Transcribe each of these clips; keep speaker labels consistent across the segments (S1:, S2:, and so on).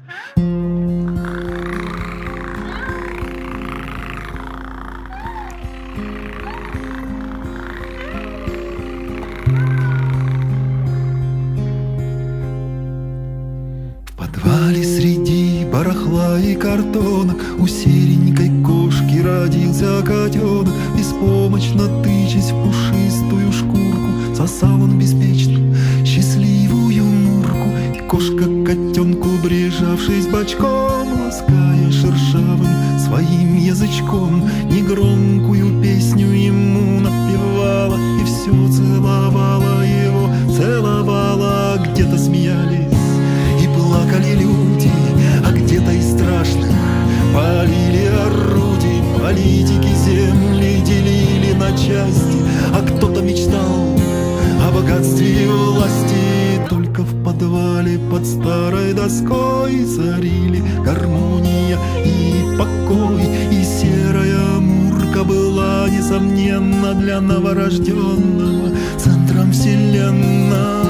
S1: В подвале среди барахла и картонок у серенькой кошки родился котенок. Беспомощно тычась в пушистую шкурку, сосал он беспечно счастливую мурку. И кошка котенку, прижавшись бочком, лаская шершавым своим язычком, негромкую песню ему напевала и все целовала его, целовала. Где-то смеялись и плакали люди, а где-то и страшно полили орудий. Политики земли делили на части, а кто-то мечтал о богатстве и власти. Только в подвале под старой доской царили гармония и покой, и серая мурка была, несомненно, для новорожденного центром вселенной.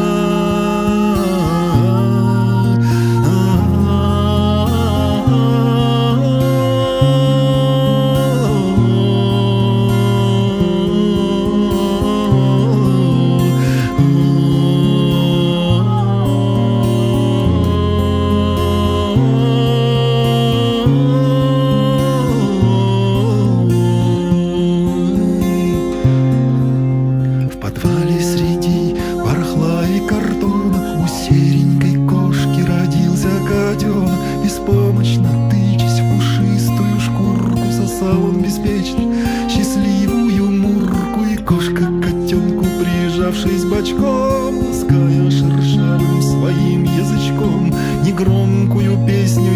S1: Беспомощно тычась в пушистую шкурку, сосал он беспечно счастливую мурку. И кошка котенку, прижавшись бочком, лаская шершавым своим язычком, негромкую песню